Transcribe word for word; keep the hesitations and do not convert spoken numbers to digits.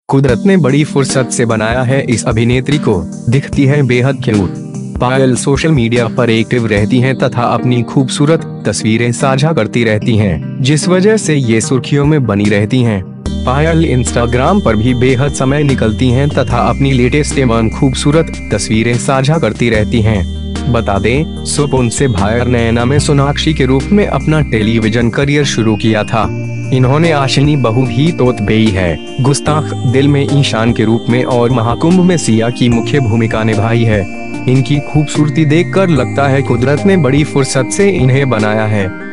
कुदरत ने बड़ी फुर्सत से बनाया है इस अभिनेत्री को, दिखती है बेहद क्यूट। पायल सोशल मीडिया पर एक्टिव रहती हैं तथा अपनी खूबसूरत तस्वीरें साझा करती रहती हैं, जिस वजह से ये सुर्खियों में बनी रहती हैं। पायल इंस्टाग्राम पर भी बेहद समय निकलती हैं तथा अपनी लेटेस्ट एवं खूबसूरत तस्वीरें साझा करती रहती हैं। बता दें, सुपुन से भायर नैना में सोनाक्षी के रूप में अपना टेलीविजन करियर शुरू किया था। इन्होंने आशिनी बहू भी तोत बेई है, गुस्ताख दिल में ईशान के रूप में और महाकुंभ में सिया की मुख्य भूमिका निभाई है। इनकी खूबसूरती देखकर लगता है कुदरत ने बड़ी फुर्सत से इन्हें बनाया है।